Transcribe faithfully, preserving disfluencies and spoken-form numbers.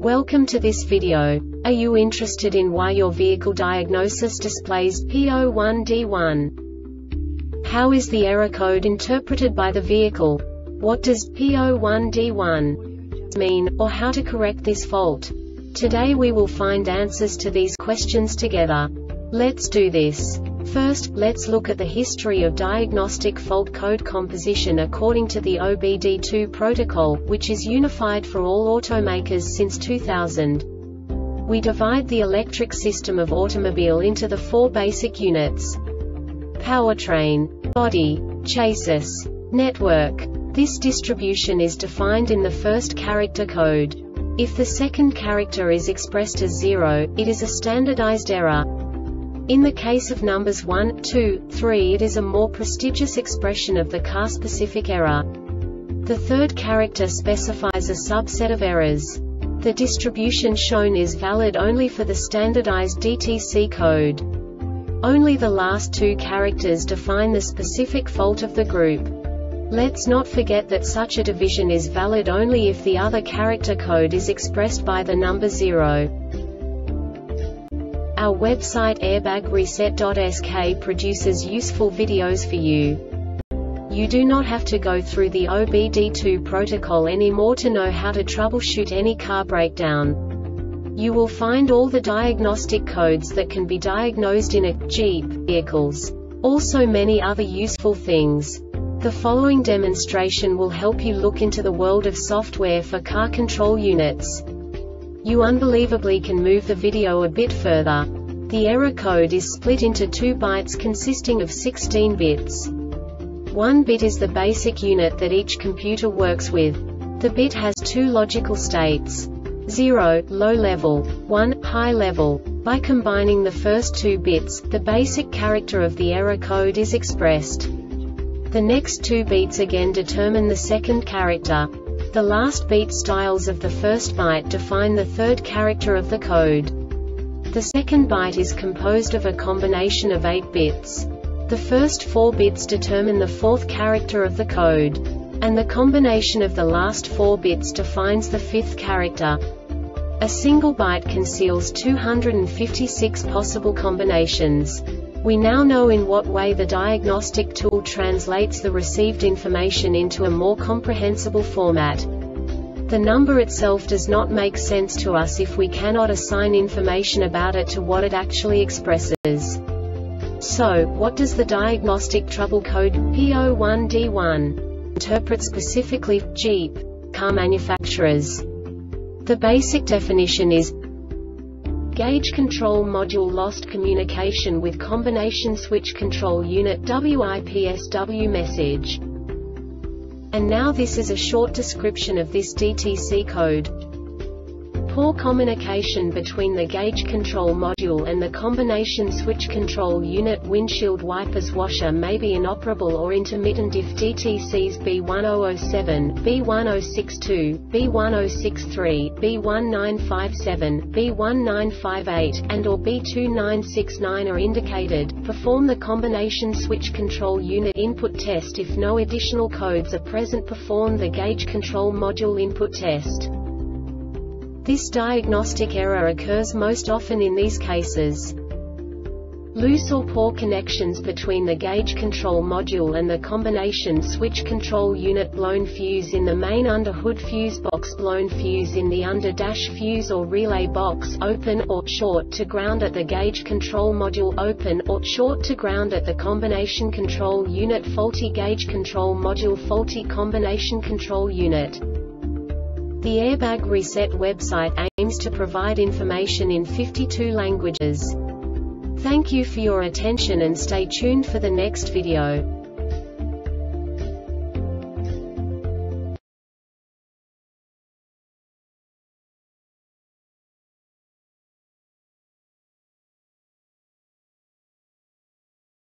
Welcome to this video. Are you interested in why your vehicle diagnosis displays P zero one D one? How is the error code interpreted by the vehicle? What does P zero one D one mean, or how to correct this fault? Today we will find answers to these questions together. Let's do this. First, let's look at the history of diagnostic fault code composition according to the O B D two protocol, which is unified for all automakers since two thousand. We divide the electric system of automobile into the four basic units: powertrain, body, chassis, network. This distribution is defined in the first character code. If the second character is expressed as zero, it is a standardized error. In the case of numbers one, two, three, it is a more prestigious expression of the car-specific error. The third character specifies a subset of errors. The distribution shown is valid only for the standardized D T C code. Only the last two characters define the specific fault of the group. Let's not forget that such a division is valid only if the other character code is expressed by the number zero. Our website airbag reset dot S K produces useful videos for you. You do not have to go through the O B D two protocol anymore to know how to troubleshoot any car breakdown. You will find all the diagnostic codes that can be diagnosed in a Jeep vehicles. Also many other useful things. The following demonstration will help you look into the world of software for car control units. You unbelievably can move the video a bit further. The error code is split into two bytes consisting of sixteen bits. One bit is the basic unit that each computer works with. The bit has two logical states: zero, low level, one, high level. By combining the first two bits, the basic character of the error code is expressed. The next two beats again determine the second character. The last beat styles of the first byte define the third character of the code. The second byte is composed of a combination of eight bits. The first four bits determine the fourth character of the code. And the combination of the last four bits defines the fifth character. A single byte conceals two hundred fifty-six possible combinations. We now know in what way the diagnostic tool translates the received information into a more comprehensible format. The number itself does not make sense to us if we cannot assign information about it to what it actually expresses. So, what does the diagnostic trouble code P zero one D one interpret specifically for Jeep car manufacturers? The basic definition is: Gauge control module lost communication with combination switch control unit W I P S W message. And now this is a short description of this D T C code. Poor communication between the gauge control module and the combination switch control unit windshield wipers washer may be inoperable or intermittent if D T Cs B one zero zero seven, B one zero six two, B one zero six three, B one nine five seven, B one nine five eight, and or B two nine six nine are indicated. Perform the combination switch control unit input test. If no additional codes are present, perform the gauge control module input test. This diagnostic error occurs most often in these cases: loose or poor connections between the gauge control module and the combination switch control unit, blown fuse in the main under-hood fuse box, blown fuse in the under-dash fuse or relay box, open or short to ground at the gauge control module, open or short to ground at the combination control unit, faulty gauge control module, faulty combination control unit. The Airbag Reset website aims to provide information in fifty-two languages. Thank you for your attention and stay tuned for the next video.